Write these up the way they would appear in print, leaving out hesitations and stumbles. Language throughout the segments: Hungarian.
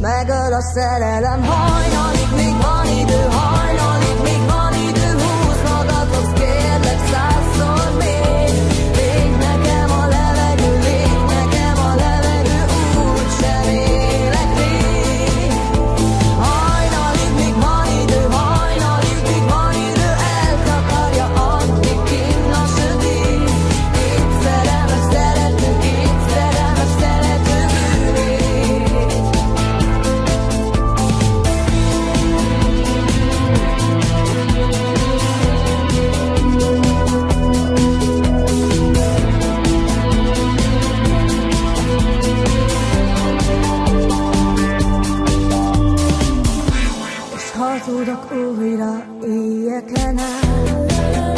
megöl a szerelem. Hajnalig még van idő, hajnalig még van idő, húzd magadhoz, kérlek százszor még. Légy nekem a levegő, légy nekem a levegő, úgysem élek rég. Hajnalig még van idő, hajnalig még van idő, eltakarja addig kinn a sötét. Két szerelmes szerető, két szerelmes szerető bűnét. És hazudok újra éjeken át,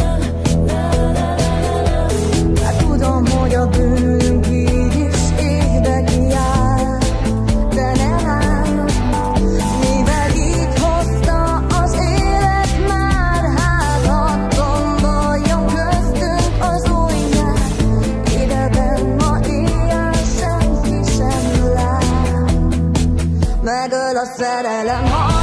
hát tudom, hogy a bűnünk így is égbe kiáll, de nem áll, mivel így hozta az élet már, hát hadd tomboljon köztünk az új nyár. Idegen ma éjjel senki sem lát, megöl a szerelem.